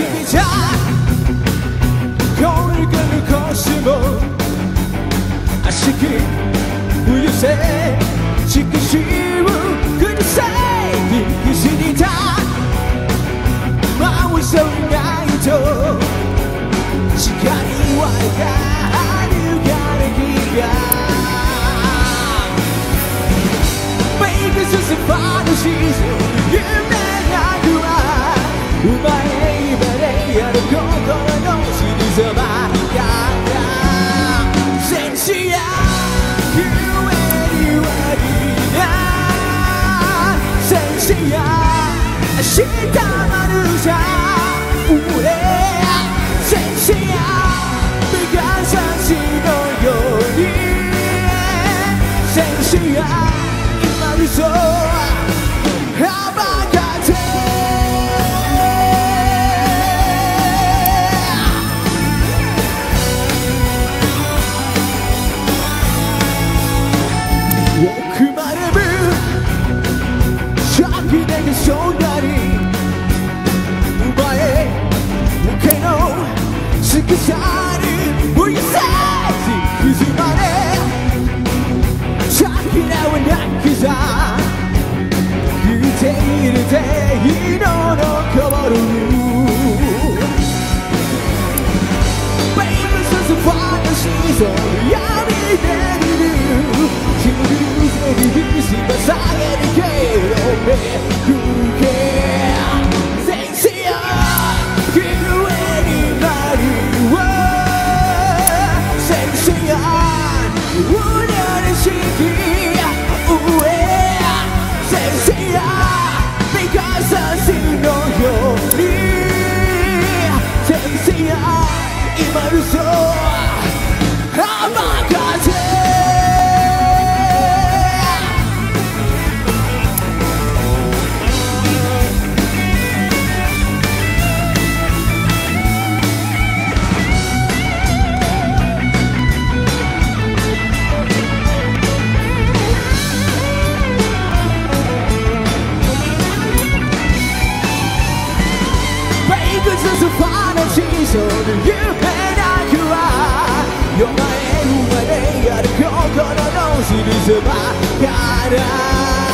みじゃこれから少しも悪しき冬せしくしをください握しにた回しそうないと誓いは歩かれきが Make us just a final season 夢がくはうまい場でやる心の静まから戦士や夢にはいな戦士や明日まるさ俺戦士や目がさしのように戦士や今理想羽ばかって奥までも先でそんなに生まれ向けのすぐさに無理さえいつまで先ではなくさ生きているで色の変わる Baby since the final season 闇で見る君に見せばさえにけろめくけ戦士よ上になるわ戦士よ裏に敷き上戦士よ目がさしのように戦士よ今のそう羽ばかってその夢なくは夜前生まれやる心の静まから